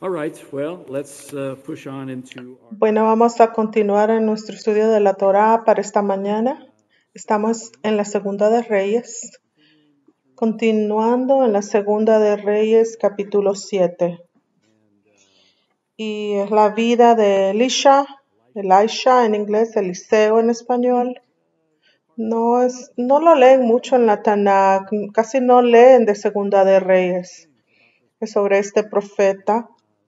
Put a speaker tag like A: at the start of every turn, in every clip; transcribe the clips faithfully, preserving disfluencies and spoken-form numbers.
A: All right, well, let's uh, push on into our...
B: Bueno, vamos a continuar en nuestro estudio de la Torá para esta mañana. Estamos en la Segunda de Reyes, continuando en la Segunda de Reyes, capítulo siete. Y es la vida de Elisha, Elisha en inglés, Eliseo en español. No, es, no lo leen mucho en la Tanakh, casi no leen de Segunda de Reyes. Es sobre este profeta,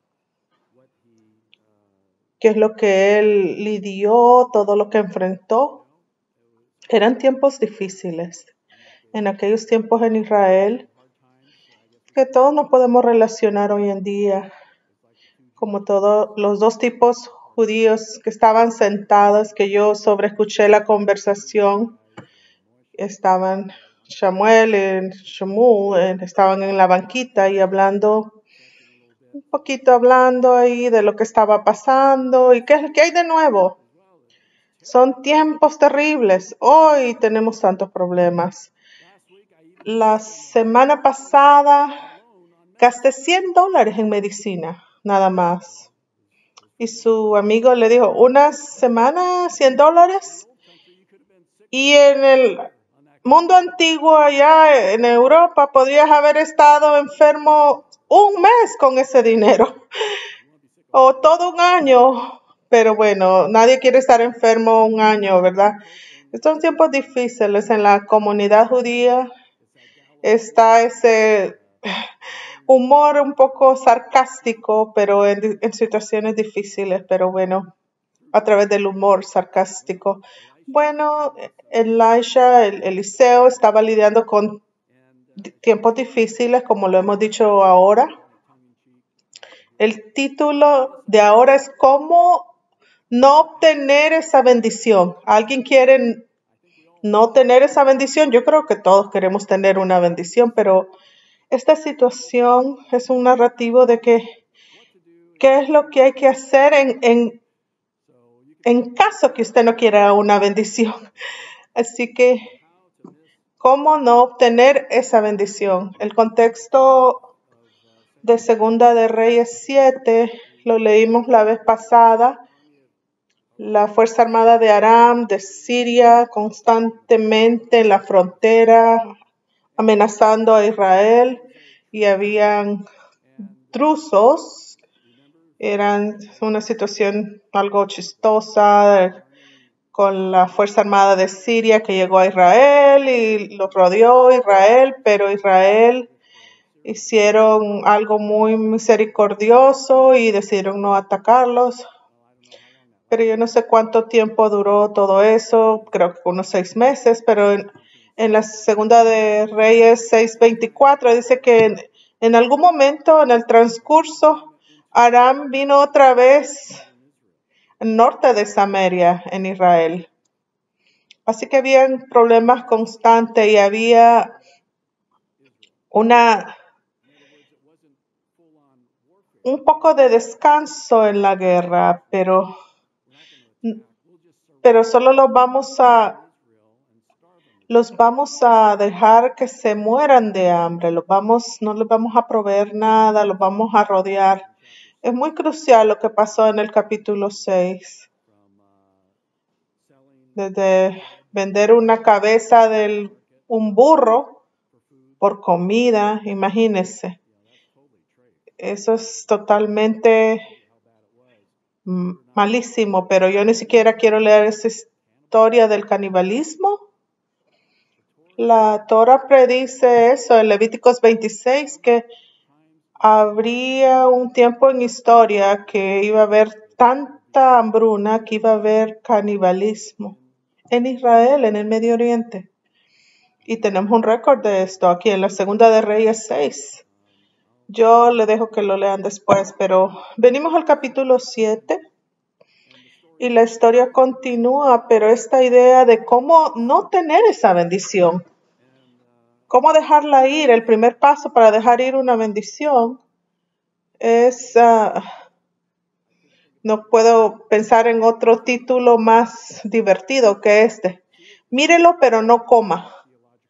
B: qué es lo que él lidió, todo lo que enfrentó. Eran tiempos difíciles en aquellos tiempos en Israel, que todos nos podemos relacionar hoy en día, como todos los dos tipos judíos que estaban sentados, que yo sobreescuché la conversación. Estaban Samuel y Shmuel, estaban en la banquita y hablando, un poquito hablando ahí de lo que estaba pasando y qué, qué hay de nuevo. Son tiempos terribles. Hoy tenemos tantos problemas. La semana pasada gasté cien dólares en medicina, nada más. Y su amigo le dijo, ¿una semana cien dólares? Y en el mundo antiguo allá en Europa podrías haber estado enfermo un mes con ese dinero. O todo un año. Pero bueno, nadie quiere estar enfermo un año, ¿verdad? Son tiempos difíciles en la comunidad judía. Está ese humor un poco sarcástico, pero en, en situaciones difíciles, pero bueno, a través del humor sarcástico. Bueno, Elisha, el, Eliseo estaba lidiando con tiempos difíciles, como lo hemos dicho ahora. El título de ahora es ¿Cómo no obtener esa bendición? ¿Alguien quiere no tener esa bendición? Yo creo que todos queremos tener una bendición, pero esta situación es un narrativo de que qué es lo que hay que hacer en, en, en caso que usted no quiera una bendición. Así que, ¿cómo no obtener esa bendición? El contexto de Segunda de Reyes siete lo leímos la vez pasada. La Fuerza Armada de Aram, de Siria, constantemente en la frontera, amenazando a Israel, y habían drusos. Eran una situación algo chistosa con la Fuerza Armada de Siria que llegó a Israel y los rodeó Israel, pero Israel hicieron algo muy misericordioso y decidieron no atacarlos. Pero yo no sé cuánto tiempo duró todo eso, creo que unos seis meses, pero en, en la Segunda de Reyes seis veinticuatro dice que en, en algún momento en el transcurso Aram vino otra vez al norte de Samaria en Israel. Así que habían problemas constantes y había una un poco de descanso en la guerra, pero pero solo los vamos a los vamos a dejar que se mueran de hambre, los vamos, no les vamos a proveer nada, los vamos a rodear. Es muy crucial lo que pasó en el capítulo seis. Desde vender una cabeza de un burro por comida, imagínense. Eso es totalmente malísimo, pero yo ni siquiera quiero leer esa historia del canibalismo. La Torah predice eso en Levíticos veintiséis, que habría un tiempo en historia que iba a haber tanta hambruna que iba a haber canibalismo en Israel, en el Medio Oriente. Y tenemos un récord de esto aquí en la Segunda de Reyes seis. Yo le dejo que lo lean después, pero venimos al capítulo siete y la historia continúa, pero esta idea de cómo no tener esa bendición, cómo dejarla ir, el primer paso para dejar ir una bendición es, uh, no puedo pensar en otro título más divertido que este. Mírelo, pero no coma.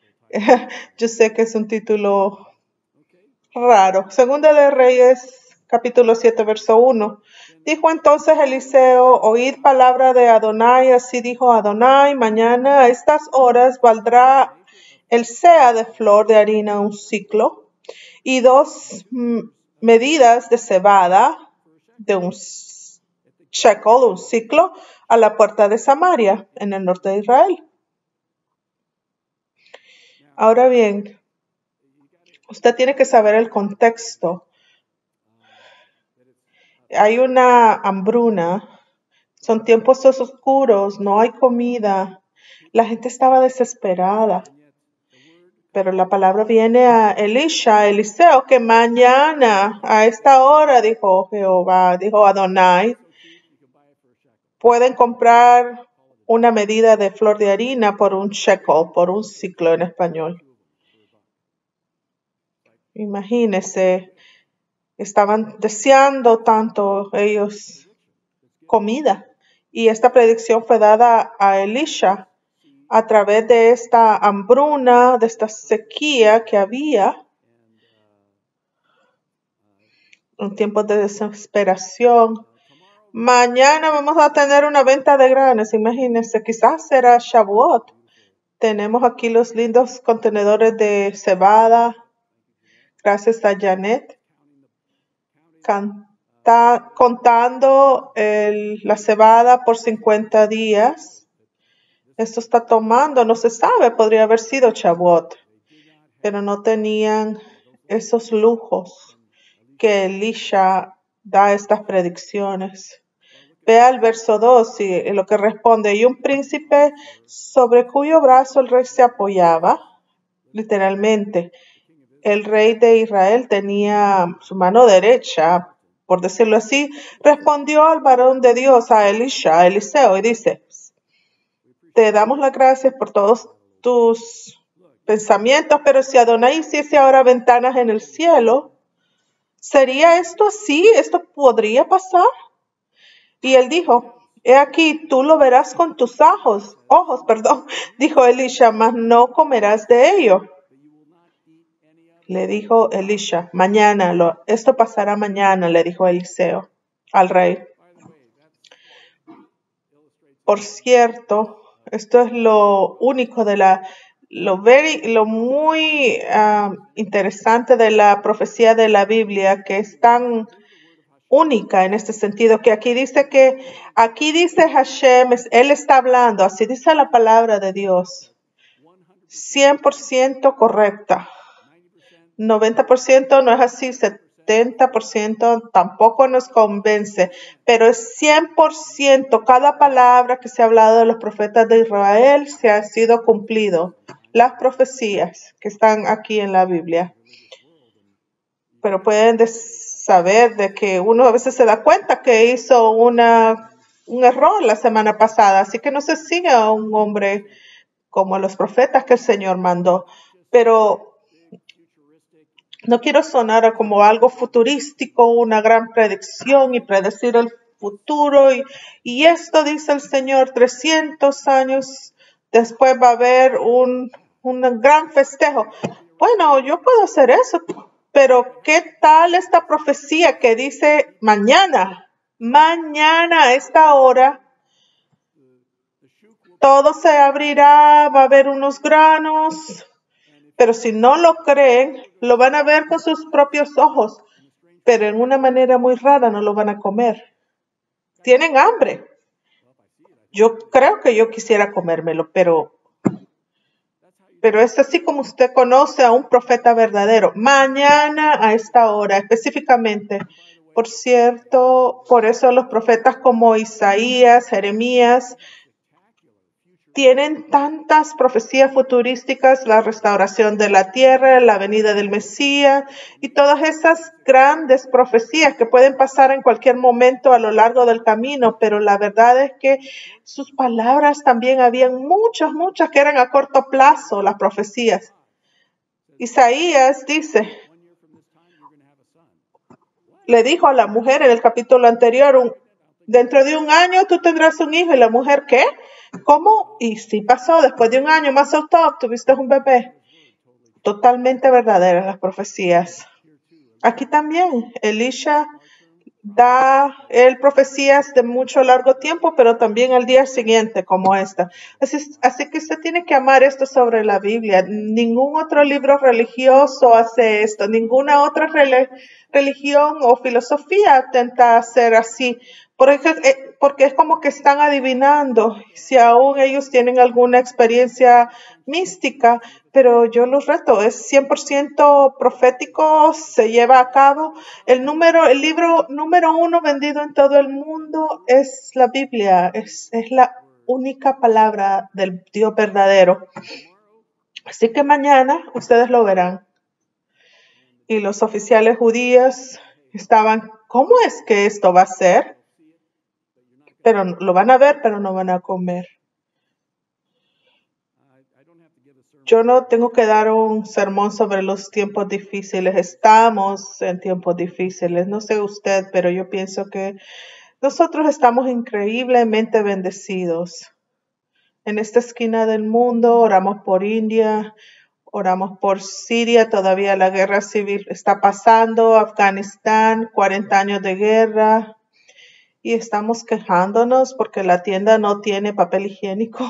B: Yo sé que es un título raro. Segunda de Reyes, capítulo siete, verso uno. Dijo entonces Eliseo, oíd palabra de Adonai, así dijo Adonai, mañana a estas horas valdrá el sea de flor de harina un ciclo y dos mm, medidas de cebada de un shekel, un ciclo, a la puerta de Samaria, en el norte de Israel. Ahora bien, usted tiene que saber el contexto. Hay una hambruna, son tiempos oscuros, no hay comida. La gente estaba desesperada. Pero la palabra viene a Elisha, Eliseo, que mañana a esta hora, dijo Jehová, dijo Adonai, pueden comprar una medida de flor de harina por un shekel, por un ciclo en español. Imagínense, estaban deseando tanto ellos comida. Y esta predicción fue dada a Elisha a través de esta hambruna, de esta sequía que había en tiempos de desesperación. Mañana vamos a tener una venta de granos. Imagínense, quizás será Shavuot. Tenemos aquí los lindos contenedores de cebada. Gracias a Janet. Canta, contando el, la cebada por cincuenta días. Esto está tomando, no se sabe, podría haber sido Shavuot, pero no tenían esos lujos que Elisha da estas predicciones. Vea el verso dos y lo que responde, y un príncipe sobre cuyo brazo el rey se apoyaba, literalmente, el rey de Israel tenía su mano derecha, por decirlo así, respondió al varón de Dios, a Elisha, a Eliseo, y dice, te damos las gracias por todos tus pensamientos, pero si Adonai hiciese ahora ventanas en el cielo, ¿sería esto así? ¿Esto podría pasar? Y él dijo, he aquí, tú lo verás con tus ojos, ojos, perdón, dijo Elisha, mas no comerás de ello. Le dijo Elisha, mañana, lo, esto pasará mañana, le dijo Eliseo al rey. Por cierto, esto es lo único de la, lo, very, lo muy uh, interesante de la profecía de la Biblia, que es tan única en este sentido, que aquí dice que, aquí dice Hashem, él está hablando, así dice la palabra de Dios, cien por ciento correcta, noventa por ciento no es así, setenta por ciento tampoco nos convence, pero es cien por ciento cada palabra que se ha hablado de los profetas de Israel se ha sido cumplido, las profecías que están aquí en la Biblia. Pero pueden saber de que uno a veces se da cuenta que hizo una, un error la semana pasada, así que no se sigue a un hombre como los profetas que el Señor mandó, pero no quiero sonar como algo futurístico, una gran predicción y predecir el futuro. Y, y esto dice el Señor, trescientos años después va a haber un, un gran festejo. Bueno, yo puedo hacer eso, pero ¿qué tal esta profecía que dice mañana? Mañana a esta hora todo se abrirá, va a haber unos granos. Pero si no lo creen, lo van a ver con sus propios ojos, pero en una manera muy rara no lo van a comer. Tienen hambre. Yo creo que yo quisiera comérmelo, pero, pero es así como usted conoce a un profeta verdadero. Mañana a esta hora, específicamente. Por cierto, por eso los profetas como Isaías, Jeremías, tienen tantas profecías futurísticas, la restauración de la tierra, la venida del Mesías y todas esas grandes profecías que pueden pasar en cualquier momento a lo largo del camino, pero la verdad es que sus palabras también habían muchas, muchas que eran a corto plazo, las profecías. Isaías dice, le dijo a la mujer en el capítulo anterior, un, dentro de un año tú tendrás un hijo, y la mujer, ¿qué? ¿Cómo? Y sí pasó, después de un año más o menos, tuviste un bebé. Totalmente verdaderas las profecías. Aquí también, Elisha da él profecías de mucho largo tiempo, pero también al día siguiente, como esta. Así, así que usted tiene que amar esto sobre la Biblia. Ningún otro libro religioso hace esto, ninguna otra rele- religión o filosofía intenta hacer así. Porque, eh, porque es como que están adivinando si aún ellos tienen alguna experiencia mística, pero yo los reto, es cien por ciento profético, se lleva a cabo. El número, el libro número uno vendido en todo el mundo es la Biblia, es, es la única palabra del Dios verdadero. Así que mañana ustedes lo verán. Y los oficiales judíos estaban, ¿cómo es que esto va a ser? Pero lo van a ver, pero no van a comer. Yo no tengo que dar un sermón sobre los tiempos difíciles. Estamos en tiempos difíciles. No sé usted, pero yo pienso que nosotros estamos increíblemente bendecidos. En esta esquina del mundo oramos por India, oramos por Siria, todavía la guerra civil está pasando, Afganistán, cuarenta años de guerra, y estamos quejándonos porque la tienda no tiene papel higiénico.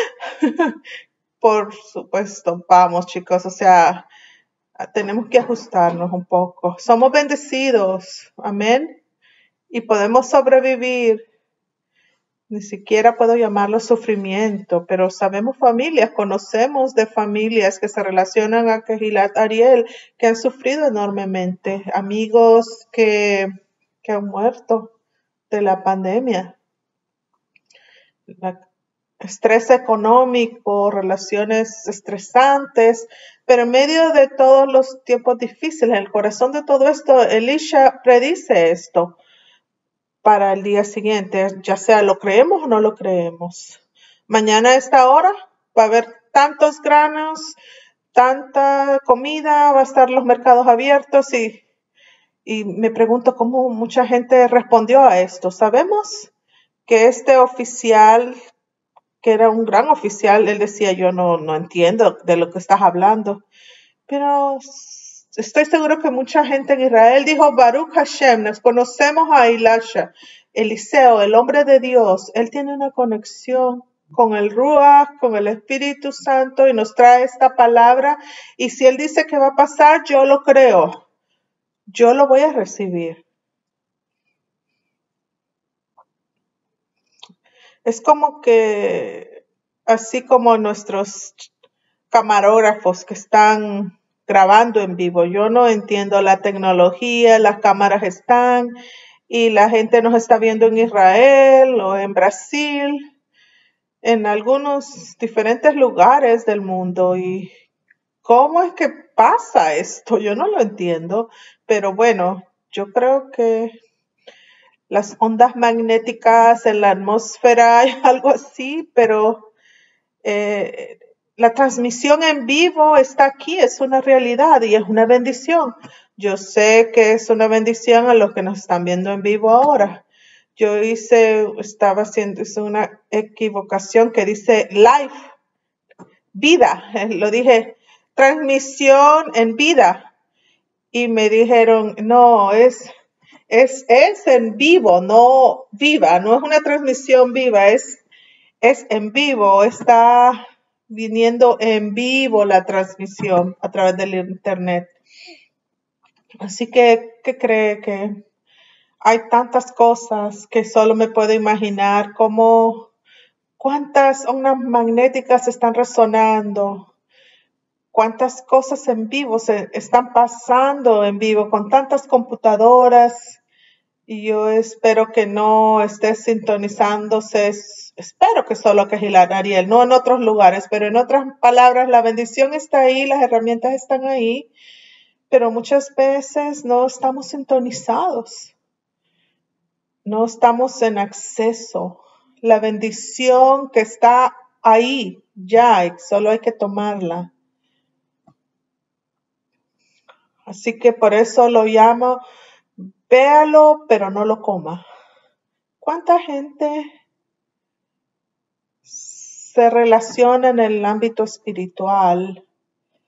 B: Por supuesto, vamos chicos, o sea, tenemos que ajustarnos un poco. Somos bendecidos, amén, y podemos sobrevivir. Ni siquiera puedo llamarlo sufrimiento, pero sabemos familias, conocemos de familias que se relacionan a Kehilat Ariel, que han sufrido enormemente, amigos que, que han muerto de la pandemia. La, estrés económico, relaciones estresantes, pero en medio de todos los tiempos difíciles, en el corazón de todo esto, Elisha predice esto para el día siguiente, ya sea lo creemos o no lo creemos. Mañana a esta hora va a haber tantos granos, tanta comida, va a estar los mercados abiertos y, y me pregunto cómo mucha gente respondió a esto. Sabemos que este oficial, que era un gran oficial, él decía, yo no, no entiendo de lo que estás hablando, pero estoy seguro que mucha gente en Israel dijo, Baruch Hashem, nos conocemos a Elisha, Eliseo, el hombre de Dios. Él tiene una conexión con el Ruach, con el Espíritu Santo y nos trae esta palabra. Y si él dice que va a pasar, yo lo creo. Yo lo voy a recibir. Es como que, así como nuestros camarógrafos que están grabando en vivo. Yo no entiendo la tecnología, las cámaras están y la gente nos está viendo en Israel o en Brasil, en algunos diferentes lugares del mundo. ¿Y cómo es que pasa esto? Yo no lo entiendo, pero bueno, yo creo que las ondas magnéticas en la atmósfera hay algo así, pero eh, la transmisión en vivo está aquí, es una realidad y es una bendición. Yo sé que es una bendición a los que nos están viendo en vivo ahora. Yo hice, estaba haciendo hice una equivocación que dice live, vida. Lo dije, transmisión en vida. Y me dijeron, no, es, es, es en vivo, no viva, no es una transmisión viva, es, es en vivo, está viniendo en vivo la transmisión a través del internet. Así que, ¿qué cree que hay tantas cosas que solo me puedo imaginar como cuántas ondas magnéticas están resonando, cuántas cosas en vivo se están pasando en vivo con tantas computadoras y yo espero que no esté sintonizándose, espero que solo que Gilar Ariel, no en otros lugares, pero en otras palabras, la bendición está ahí, las herramientas están ahí, pero muchas veces no estamos sintonizados, no estamos en acceso. La bendición que está ahí ya, solo hay que tomarla. Así que por eso lo llamo, véalo, pero no lo coma. ¿Cuánta gente se relaciona en el ámbito espiritual?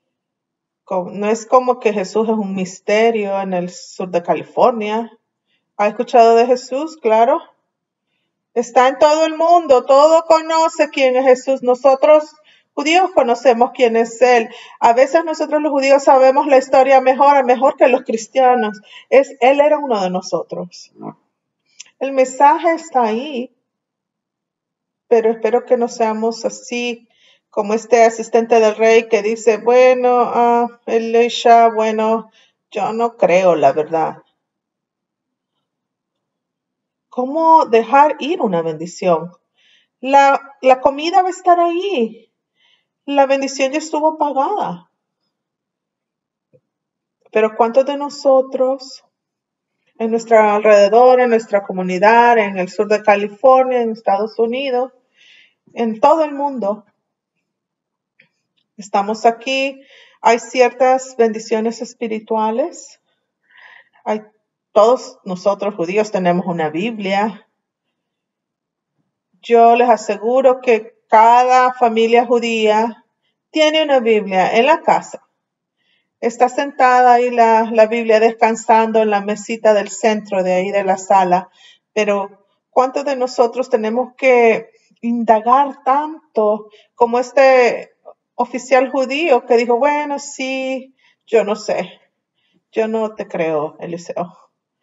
B: No es como que Jesús es un misterio en el sur de California. ¿Ha escuchado de Jesús? Claro. Está en todo el mundo, todo conoce quién es Jesús. Nosotros judíos conocemos quién es Él. A veces nosotros los judíos sabemos la historia mejor, mejor que los cristianos. Es, Él era uno de nosotros. El mensaje está ahí, pero espero que no seamos así como este asistente del rey que dice, bueno, uh, Elisha, bueno, yo no creo, la verdad. ¿Cómo dejar ir una bendición? La, la comida va a estar ahí. La bendición ya estuvo pagada. Pero ¿cuántos de nosotros en nuestro alrededor, en nuestra comunidad, en el sur de California, en Estados Unidos, en todo el mundo, estamos aquí? Hay ciertas bendiciones espirituales. Hay, todos nosotros judíos tenemos una Biblia. Yo les aseguro que cada familia judía tiene una Biblia en la casa. Está sentada ahí la, la Biblia descansando en la mesita del centro de ahí de la sala. Pero ¿cuántos de nosotros tenemos que indagar tanto como este oficial judío que dijo, bueno, sí, yo no sé, yo no te creo, Eliseo?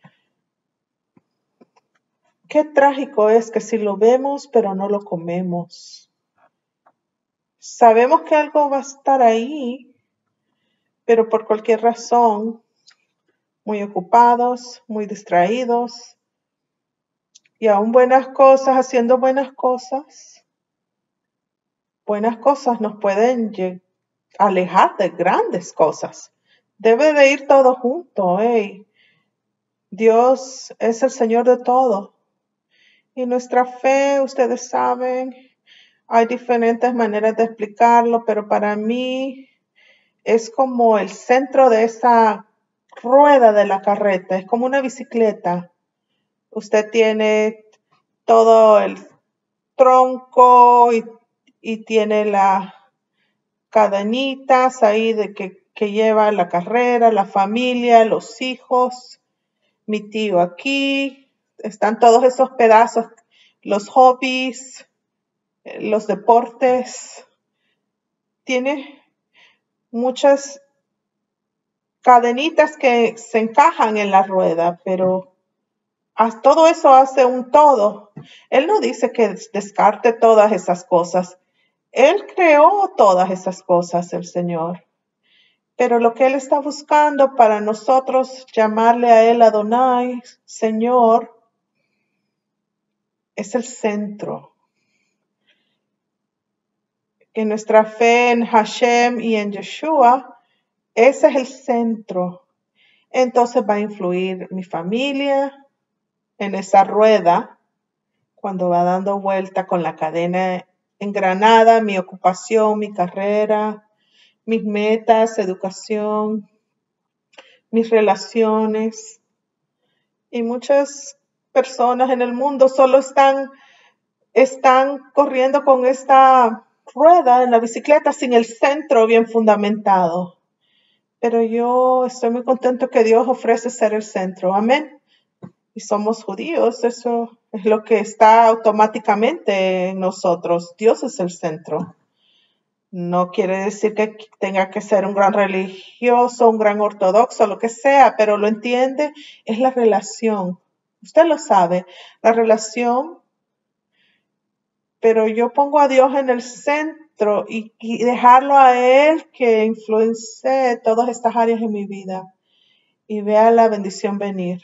B: Qué trágico es que si lo vemos pero no lo comemos. Sabemos que algo va a estar ahí, pero por cualquier razón, muy ocupados, muy distraídos, y aún buenas cosas, haciendo buenas cosas, buenas cosas nos pueden alejar de grandes cosas. Debe de ir todo junto, hey. Dios es el Señor de todo. Y nuestra fe, ustedes saben, hay diferentes maneras de explicarlo, pero para mí es como el centro de esa rueda de la carreta, es como una bicicleta. Usted tiene todo el tronco y, y tiene las cadenitas ahí de que, que lleva la carrera, la familia, los hijos, mi tío aquí, están todos esos pedazos, los hobbies, los deportes. Tiene muchas cadenitas que se encajan en la rueda, pero todo eso hace un todo. Él no dice que descarte todas esas cosas. Él creó todas esas cosas, el Señor. Pero lo que Él está buscando para nosotros llamarle a Él Adonai, Señor, es el centro. En nuestra fe en Hashem y en Yeshua, ese es el centro. Entonces va a influir mi familia en esa rueda cuando va dando vuelta con la cadena engranada, mi ocupación, mi carrera, mis metas, educación, mis relaciones. Y muchas personas en el mundo solo están, están corriendo con esta rueda en la bicicleta sin el centro bien fundamentado. Pero yo estoy muy contento que Dios ofrece ser el centro. Amén. Y somos judíos, eso es lo que está automáticamente en nosotros. Dios es el centro. No quiere decir que tenga que ser un gran religioso, un gran ortodoxo, lo que sea, pero lo entiende, es la relación. Usted lo sabe, la relación, pero yo pongo a Dios en el centro y, y dejarlo a Él que influencie todas estas áreas en mi vida y vea la bendición venir.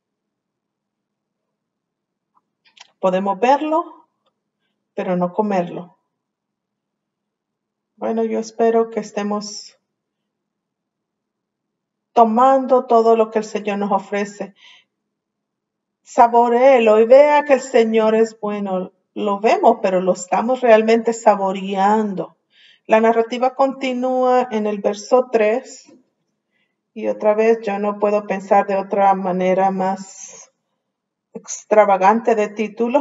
B: Podemos verlo, pero no comerlo. Bueno, yo espero que estemos tomando todo lo que el Señor nos ofrece. Saboréelo y vea que el Señor es bueno. Lo vemos, pero lo estamos realmente saboreando. La narrativa continúa en el verso tres. Y otra vez yo no puedo pensar de otra manera más extravagante de título.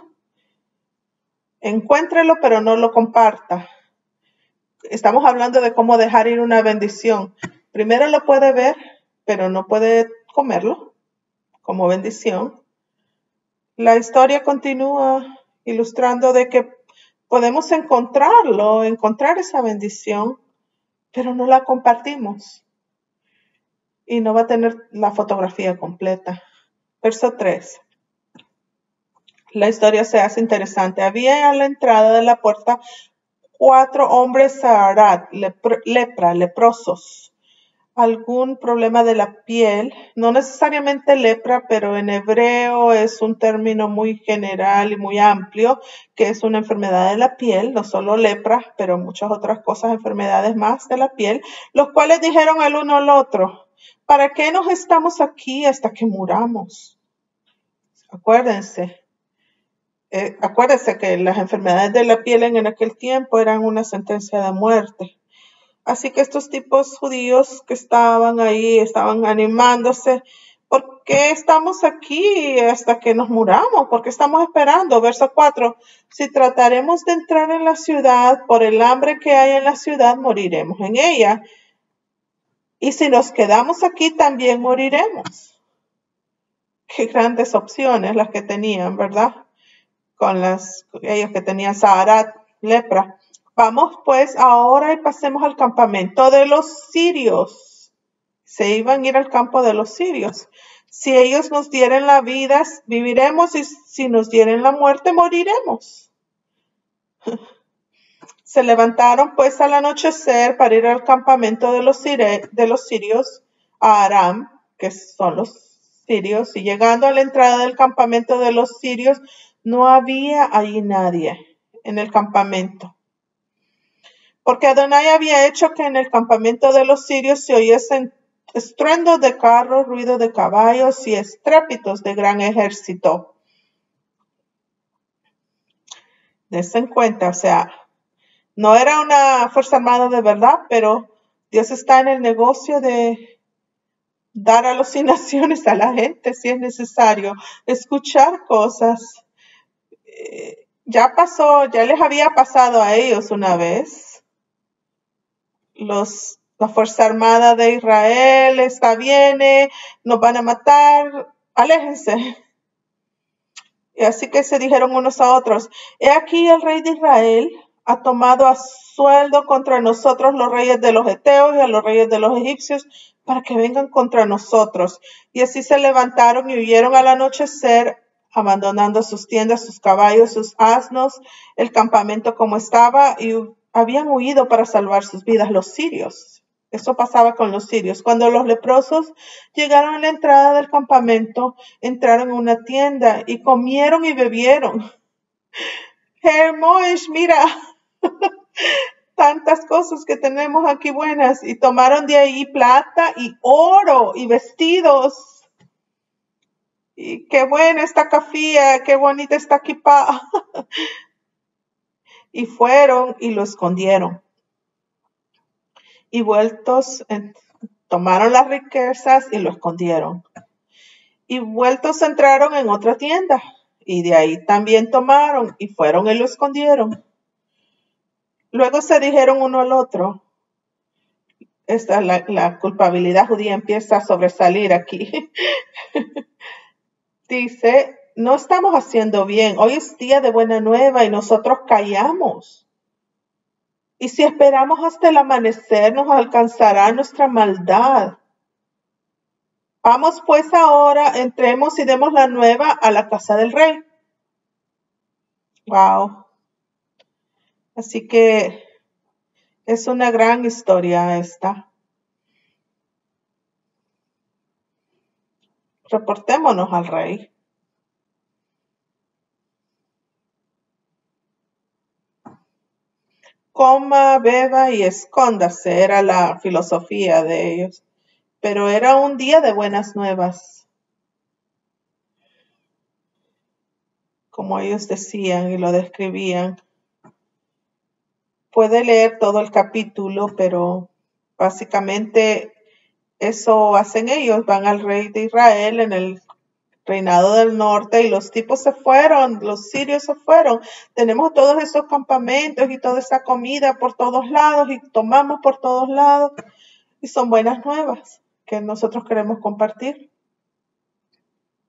B: Encuéntrelo, pero no lo comparta. Estamos hablando de cómo dejar ir una bendición. Primero lo puede ver, pero no puede comerlo. como bendición. La historia continúa ilustrando de que podemos encontrarlo, encontrar esa bendición, pero no la compartimos y no va a tener la fotografía completa. Verso tres. La historia se hace interesante. Había a la entrada de la puerta cuatro hombres Saharat, lepra, lepra, leprosos. Algún problema de la piel, no necesariamente lepra, pero en hebreo es un término muy general y muy amplio, que es una enfermedad de la piel, no solo lepra, pero muchas otras cosas, enfermedades más de la piel, los cuales dijeron el uno al otro, ¿para qué nos estamos aquí hasta que muramos? Acuérdense, eh, acuérdense que las enfermedades de la piel en aquel tiempo eran una sentencia de muerte. Así que estos tipos judíos que estaban ahí, estaban animándose. ¿Por qué estamos aquí hasta que nos muramos? ¿Por qué estamos esperando? Verso cuatro. Si trataremos de entrar en la ciudad, por el hambre que hay en la ciudad, moriremos en ella. Y si nos quedamos aquí, también moriremos. Qué grandes opciones las que tenían, ¿verdad? Con las, ellos que tenían Saharat, lepra. Vamos pues ahora y pasemos al campamento de los sirios. Se iban a ir al campo de los sirios. Si ellos nos dieren la vida, viviremos, y si nos dieren la muerte, moriremos. Se levantaron pues al anochecer para ir al campamento de los, sire, de los sirios, a Aram, que son los sirios, y llegando a la entrada del campamento de los sirios, no había allí nadie en el campamento. Porque Adonai había hecho que en el campamento de los sirios se oyesen estruendos de carros, ruido de caballos y estrépitos de gran ejército. Dense en cuenta, o sea, no era una fuerza armada de verdad, pero Dios está en el negocio de dar alucinaciones a la gente si es necesario, escuchar cosas. Eh, ya pasó, ya les había pasado a ellos una vez. Los, la Fuerza Armada de Israel está viene, nos van a matar, aléjense. Y así que se dijeron unos a otros, he aquí el rey de Israel ha tomado a sueldo contra nosotros los reyes de los heteos y a los reyes de los egipcios para que vengan contra nosotros. Y así se levantaron y huyeron al anochecer, abandonando sus tiendas, sus caballos, sus asnos, el campamento como estaba, y habían huido para salvar sus vidas los sirios. Eso pasaba con los sirios. Cuando los leprosos llegaron a la entrada del campamento, entraron en una tienda y comieron y bebieron. Hermosh, mira, tantas cosas que tenemos aquí buenas. Y tomaron de ahí plata y oro y vestidos. Y qué buena esta cafía, qué bonita esta kipá. Y fueron y lo escondieron. Y vueltos, en, tomaron las riquezas y lo escondieron. Y vueltos entraron en otra tienda. Y de ahí también tomaron y fueron y lo escondieron. Luego se dijeron uno al otro. Esta, la, la culpabilidad judía empieza a sobresalir aquí. Dice, no estamos haciendo bien. Hoy es día de buena nueva y nosotros callamos. Y si esperamos hasta el amanecer, nos alcanzará nuestra maldad. Vamos pues ahora, entremos y demos la nueva a la casa del rey. Wow. Así que es una gran historia esta. Reportémonos al rey. Coma, beba y escóndase, era la filosofía de ellos. Pero era un día de buenas nuevas. Como ellos decían y lo describían. Puede leer todo el capítulo, pero básicamente eso hacen ellos. Van al rey de Israel en el reinado del norte y los tipos se fueron, los sirios se fueron. Tenemos todos esos campamentos y toda esa comida por todos lados y tomamos por todos lados. Y son buenas nuevas que nosotros queremos compartir.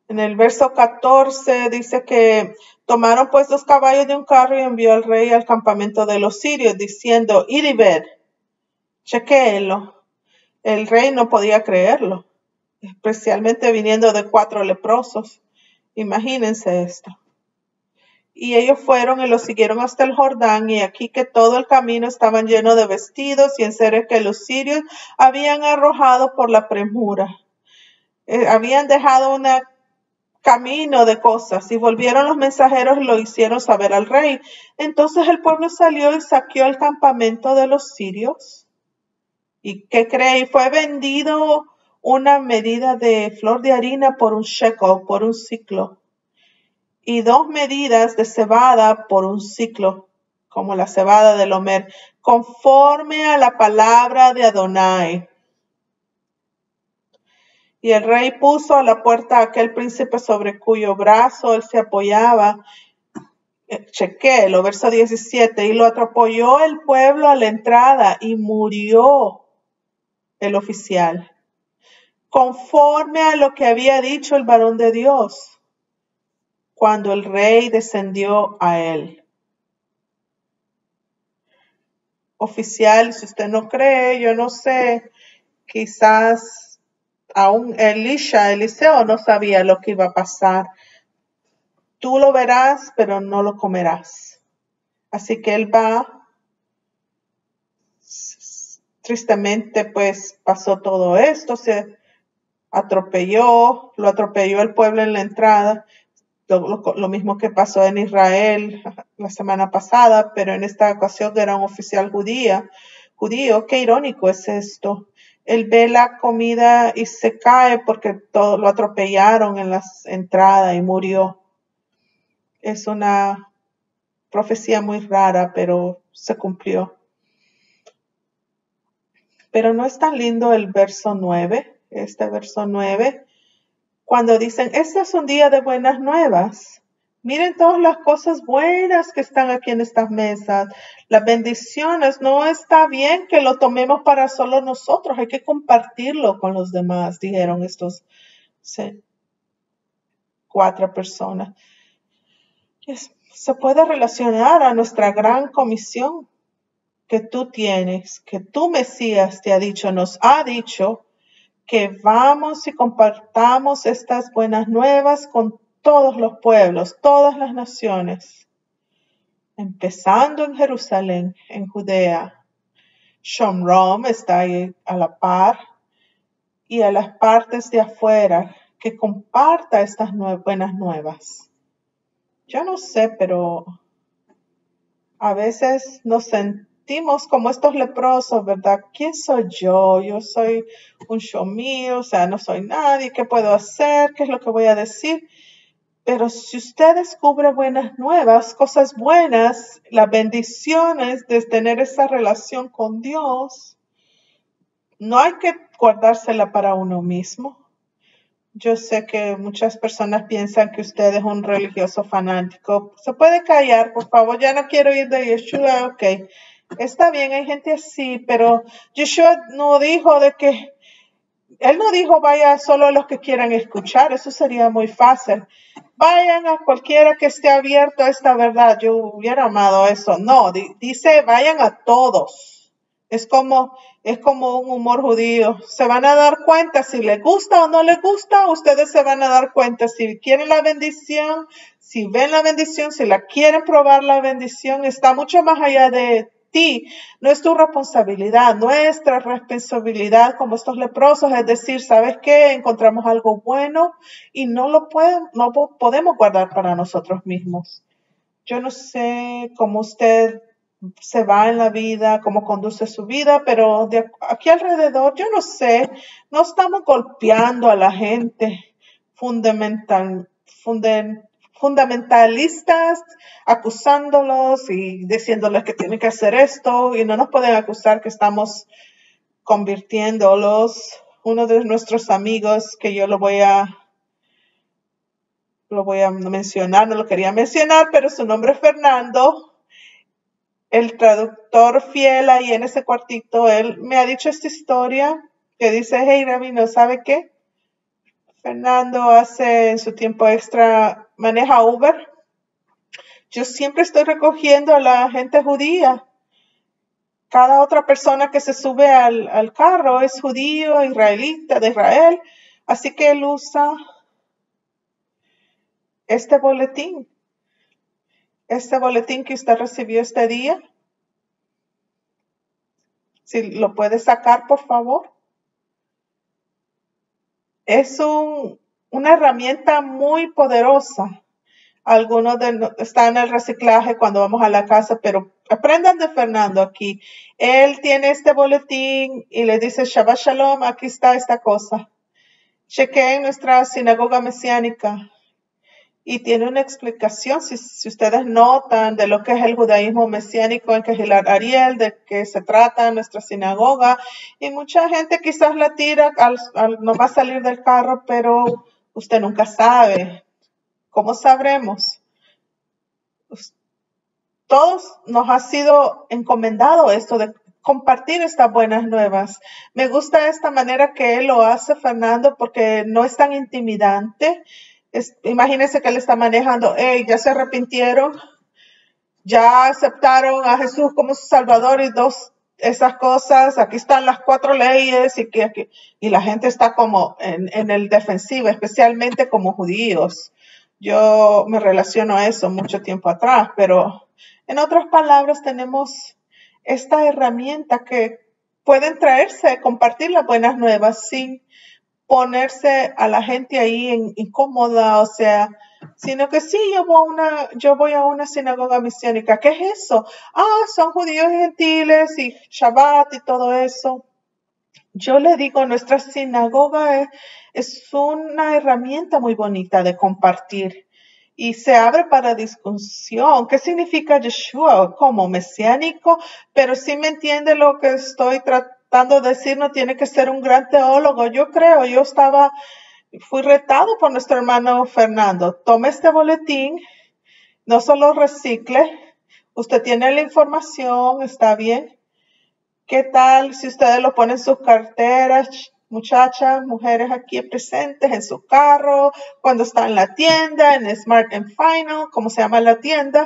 B: En el verso catorce dice que tomaron pues dos caballos de un carro y envió al rey al campamento de los sirios, diciendo, id y ved, chequéenlo. El rey no podía creerlo, especialmente viniendo de cuatro leprosos. Imagínense esto. Y ellos fueron y lo siguieron hasta el Jordán, y aquí que todo el camino estaban llenos de vestidos y enseres que los sirios habían arrojado por la premura. Eh, habían dejado un camino de cosas, y volvieron los mensajeros y lo hicieron saber al rey. Entonces el pueblo salió y saqueó el campamento de los sirios. ¿Y qué cree? Fue vendido una medida de flor de harina por un shekel, por un ciclo, y dos medidas de cebada por un ciclo, como la cebada del Homer, conforme a la palabra de Adonai. Y el rey puso a la puerta a aquel príncipe sobre cuyo brazo él se apoyaba. Chequéelo, verso diecisiete. Y lo atropelló el pueblo a la entrada y murió el oficial, conforme a lo que había dicho el varón de Dios, cuando el rey descendió a él. Oficial, si usted no cree, yo no sé, quizás aún Elisha, Eliseo no sabía lo que iba a pasar. Tú lo verás, pero no lo comerás. Así que él va, tristemente pues pasó todo esto, se atropelló, lo atropelló el pueblo en la entrada, lo, lo, lo mismo que pasó en Israel la semana pasada, pero en esta ocasión era un oficial judía, judío. Qué irónico es esto. Él ve la comida y se cae porque todo lo atropellaron en la entrada y murió. Es una profecía muy rara, pero se cumplió. Pero no es tan lindo el verso nueve, este verso nueve, cuando dicen, este es un día de buenas nuevas. Miren todas las cosas buenas que están aquí en estas mesas, las bendiciones. No está bien que lo tomemos para solo nosotros, hay que compartirlo con los demás, dijeron estos sí, cuatro personas. Es, se puede relacionar a nuestra gran comisión que tú tienes, que tu Mesías te ha dicho, nos ha dicho, que vamos y compartamos estas buenas nuevas con todos los pueblos, todas las naciones, empezando en Jerusalén, en Judea. Shomrom está ahí a la par, y a las partes de afuera, que comparta estas nue- buenas nuevas. Yo no sé, pero a veces nos sentimos como estos leprosos, ¿verdad? ¿Quién soy yo? Yo soy un show mío, o sea, no soy nadie. ¿Qué puedo hacer? ¿Qué es lo que voy a decir? Pero si usted descubre buenas nuevas, cosas buenas, las bendiciones de tener esa relación con Dios, no hay que guardársela para uno mismo. Yo sé que muchas personas piensan que usted es un religioso fanático. ¿Se puede callar, por favor? Ya no quiero ir de Yeshua. Ok, está bien, hay gente así, pero Yeshua no dijo de que, él no dijo vaya solo a los que quieran escuchar, eso sería muy fácil. Vayan a cualquiera que esté abierto a esta verdad. Yo hubiera amado eso. No, di- dice vayan a todos. Es como, es como un humor judío. Se van a dar cuenta si les gusta o no les gusta. Ustedes se van a dar cuenta si quieren la bendición, si ven la bendición, si la quieren probar la bendición. Está mucho más allá de ti. No es tu responsabilidad, nuestra responsabilidad como estos leprosos. Es decir, ¿sabes qué? Encontramos algo bueno y no lo pueden, no podemos guardar para nosotros mismos. Yo no sé cómo usted se va en la vida, cómo conduce su vida, pero de aquí alrededor, yo no sé, no estamos golpeando a la gente fundamental, funden, fundamentalistas, acusándolos y diciéndoles que tienen que hacer esto, y no nos pueden acusar que estamos convirtiéndolos. Uno de nuestros amigos, que yo lo voy a lo voy a mencionar, no lo quería mencionar, pero su nombre es Fernando, el traductor fiel ahí en ese cuartito. Él me ha dicho esta historia que dice, hey, Rabino, ¿sabe qué? Fernando hace en su tiempo extra, maneja Uber. Yo siempre estoy recogiendo a la gente judía. Cada otra persona que se sube al, al carro es judío, israelita, de Israel. Así que él usa este boletín. Este boletín que usted recibió este día. Si lo puede sacar, por favor. Es un, una herramienta muy poderosa. Algunos de, están en el reciclaje cuando vamos a la casa, pero aprendan de Fernando aquí. Él tiene este boletín y le dice Shabbat Shalom, aquí está esta cosa. Chequeen nuestra sinagoga mesiánica y tiene una explicación, si, si ustedes notan, de lo que es el judaísmo mesiánico en Kehilat Ariel, de qué se trata nuestra sinagoga. Y mucha gente quizás la tira al, al no va a salir del carro, pero usted nunca sabe. ¿Cómo sabremos? Todos nos ha sido encomendado esto de compartir estas buenas nuevas. Me gusta esta manera que él lo hace, Fernando, porque no es tan intimidante. Es, imagínense que él está manejando, hey, ya se arrepintieron, ya aceptaron a Jesús como su Salvador y dos, esas cosas, aquí están las cuatro leyes y que aquí, y la gente está como en, en el defensivo, especialmente como judíos. Yo me relaciono a eso mucho tiempo atrás, pero en otras palabras tenemos esta herramienta que pueden traerse, compartir las buenas nuevas sin ponerse a la gente ahí en, incómoda, o sea, sino que sí, yo voy, a una, yo voy a una sinagoga mesiánica. ¿Qué es eso? Ah, son judíos y gentiles y Shabbat y todo eso. Yo le digo, nuestra sinagoga es, es una herramienta muy bonita de compartir y se abre para discusión. ¿Qué significa Yeshua? Como mesiánico, pero sí me entiende lo que estoy tratando de decir, no tiene que ser un gran teólogo. Yo creo, yo estaba, fui retado por nuestro hermano Fernando. Tome este boletín, no solo recicle, usted tiene la información, está bien. ¿Qué tal si ustedes lo ponen en sus carteras, muchachas, mujeres aquí presentes, en su carro, cuando está en la tienda, en Smart and Final, como se llama la tienda?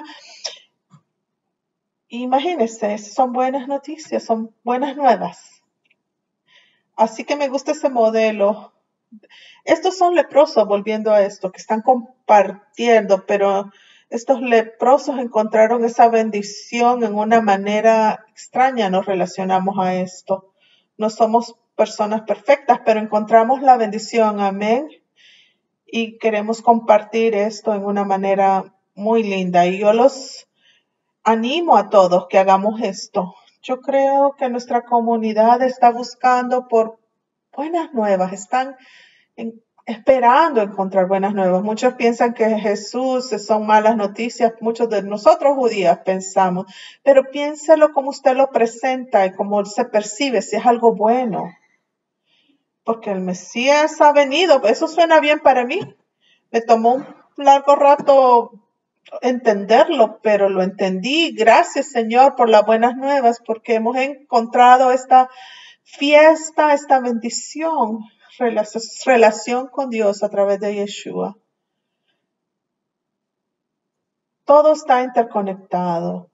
B: Imagínense, son buenas noticias, son buenas nuevas. Así que me gusta ese modelo. Estos son leprosos, volviendo a esto, que están compartiendo, pero estos leprosos encontraron esa bendición en una manera extraña, nos relacionamos a esto. No somos personas perfectas, pero encontramos la bendición, amén. Y queremos compartir esto en una manera muy linda. Y yo los animo a todos que hagamos esto. Yo creo que nuestra comunidad está buscando por buenas nuevas, están en, esperando encontrar buenas nuevas. Muchos piensan que Jesús son malas noticias, muchos de nosotros judíos pensamos, pero piénselo como usted lo presenta y cómo se percibe, si es algo bueno. Porque el Mesías ha venido, eso suena bien para mí. Me tomó un largo rato entenderlo, pero lo entendí. Gracias, Señor, por las buenas nuevas, porque hemos encontrado esta fiesta, esta bendición, relación con Dios a través de Yeshua. Todo está interconectado.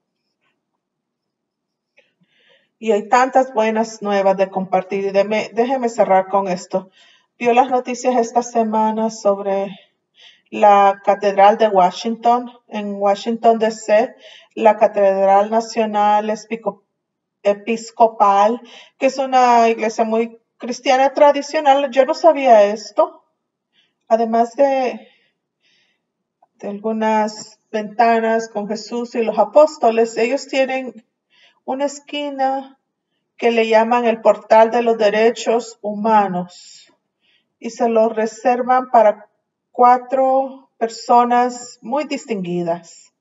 B: Y hay tantas buenas nuevas de compartir. Y déjeme, déjeme cerrar con esto. Vio las noticias esta semana sobre la Catedral de Washington, en Washington, D C, la Catedral Nacional Episcopal, que es una iglesia muy cristiana tradicional. Yo no sabía esto. Además de, de algunas ventanas con Jesús y los apóstoles, ellos tienen una esquina que le llaman el portal de los derechos humanos y se lo reservan para cuatro personas muy distinguidas.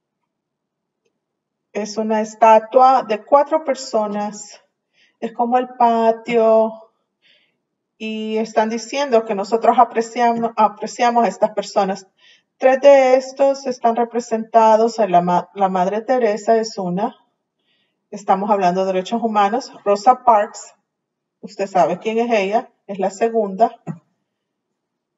B: Es una estatua de cuatro personas. Es como el patio. Y están diciendo que nosotros apreciamos, apreciamos a estas personas. Tres de estos están representados en la, la Madre Teresa es una. Estamos hablando de derechos humanos. Rosa Parks, usted sabe quién es ella, es la segunda.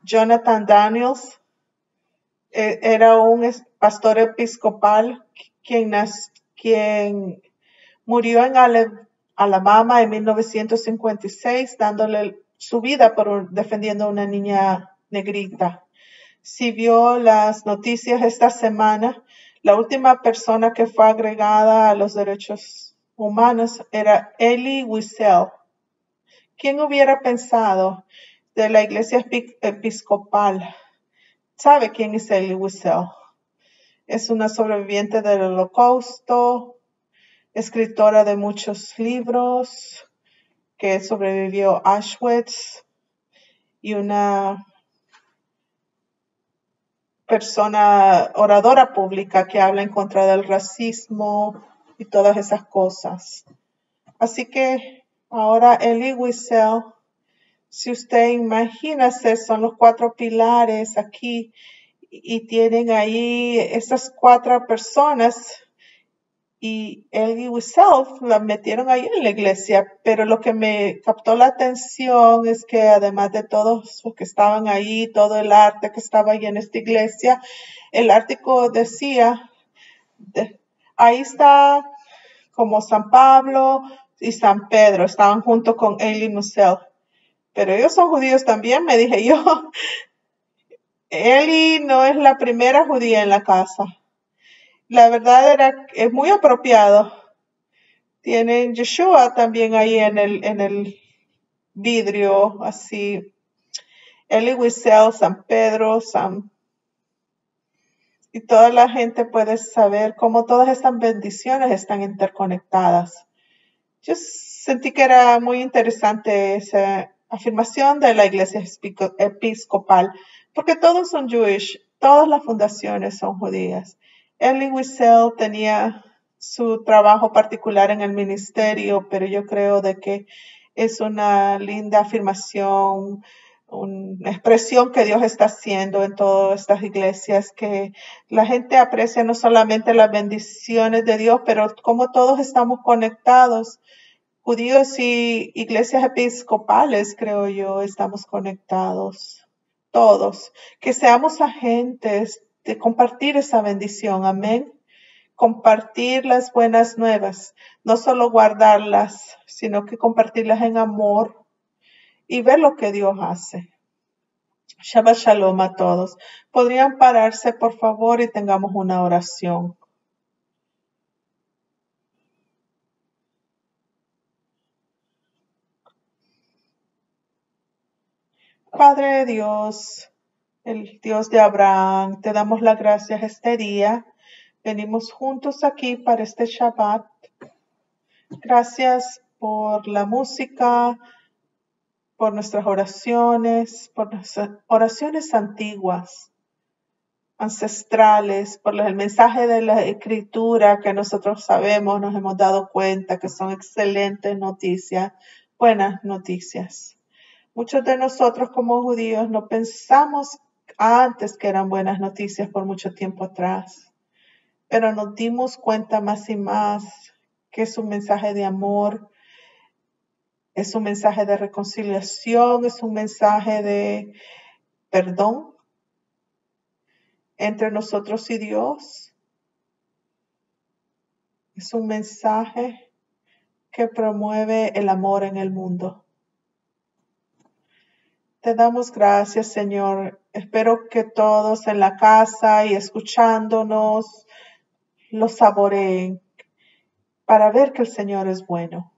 B: Jonathan Daniels. Eh, era un es- pastor episcopal quien, nas- quien murió en Ale- Alabama en mil novecientos cincuenta y seis, dándole su vida por un- defendiendo a una niña negrita. Si vio las noticias esta semana, la última persona que fue agregada a los derechos humanos era Elie Wiesel. ¿Quién hubiera pensado de la iglesia epi- episcopal? ¿Sabe quién es Elie Wiesel? Es una sobreviviente del Holocausto, escritora de muchos libros, que sobrevivió a Auschwitz y una persona oradora pública que habla en contra del racismo y todas esas cosas. Así que ahora Elie Wiesel, si usted imagina, son los cuatro pilares aquí y tienen ahí esas cuatro personas y Elie Wiesel la metieron ahí en la iglesia, pero lo que me captó la atención es que además de todos los que estaban ahí, todo el arte que estaba ahí en esta iglesia, el artículo decía, de, ahí está como San Pablo y San Pedro, estaban junto con Elie Wiesel, pero ellos son judíos también, me dije yo. Elie no es la primera judía en la casa. La verdad era, es muy apropiado. Tienen Yeshua también ahí en el, en el vidrio, así. Elie Wiesel, San Pedro, San... Y toda la gente puede saber cómo todas estas bendiciones están interconectadas. Yo sentí que era muy interesante esa afirmación de la iglesia episcopal, porque todos son Jewish, todas las fundaciones son judías. Elie Wiesel tenía su trabajo particular en el ministerio, pero yo creo de que es una linda afirmación, una expresión que Dios está haciendo en todas estas iglesias, que la gente aprecia no solamente las bendiciones de Dios, pero como todos estamos conectados. Judíos y iglesias episcopales, creo yo, estamos conectados. Todos. Que seamos agentes de compartir esa bendición. Amén. Compartir las buenas nuevas. No solo guardarlas, sino que compartirlas en amor y ver lo que Dios hace. Shabbat Shalom a todos. ¿Podrían pararse, por favor, y tengamos una oración? Padre Dios, el Dios de Abraham, te damos las gracias este día. Venimos juntos aquí para este Shabbat. Gracias por la música, por nuestras oraciones, por nuestras oraciones antiguas, ancestrales, por el mensaje de la Escritura que nosotros sabemos, nos hemos dado cuenta que son excelentes noticias, buenas noticias. Muchos de nosotros como judíos no pensamos antes que eran buenas noticias por mucho tiempo atrás, pero nos dimos cuenta más y más que es un mensaje de amor, es un mensaje de reconciliación, es un mensaje de perdón entre nosotros y Dios. Es un mensaje que promueve el amor en el mundo. Te damos gracias, Señor. Espero que todos en la casa y escuchándonos lo saboreen para ver que el Señor es bueno.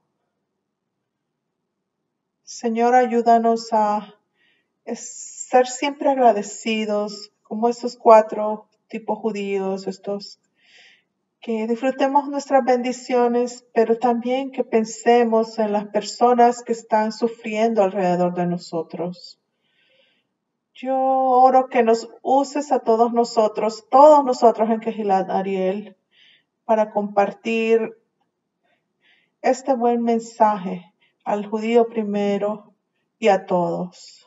B: Señor, ayúdanos a ser siempre agradecidos, como estos cuatro tipos judíos, estos que disfrutemos nuestras bendiciones, pero también que pensemos en las personas que están sufriendo alrededor de nosotros. Yo oro que nos uses a todos nosotros, todos nosotros en Kehilat Ariel, para compartir este buen mensaje al judío primero y a todos.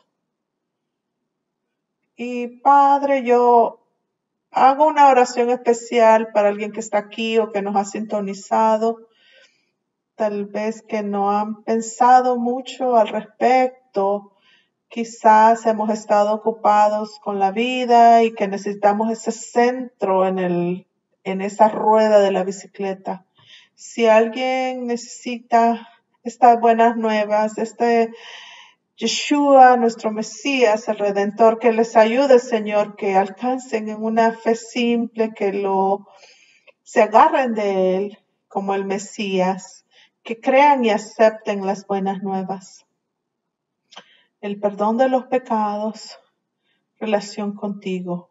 B: Y Padre, yo hago una oración especial para alguien que está aquí o que nos ha sintonizado, tal vez que no han pensado mucho al respecto Quizás hemos estado ocupados con la vida y que necesitamos ese centro en, el, en esa rueda de la bicicleta. Si alguien necesita estas buenas nuevas, este Yeshua, nuestro Mesías, el Redentor, que les ayude, Señor, que alcancen en una fe simple, que lo se agarren de Él como el Mesías, que crean y acepten las buenas nuevas. El perdón de los pecados, relación contigo.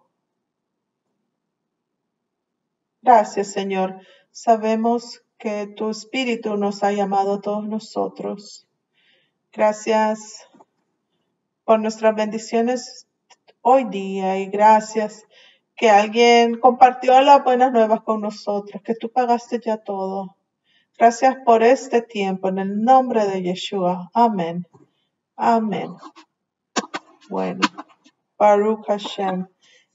B: Gracias, Señor. Sabemos que tu Espíritu nos ha llamado a todos nosotros. Gracias por nuestras bendiciones hoy día y gracias que alguien compartió las buenas nuevas con nosotros, que tú pagaste ya todo. Gracias por este tiempo en el nombre de Yeshua. Amén. Amén. Bueno, Baruch Hashem.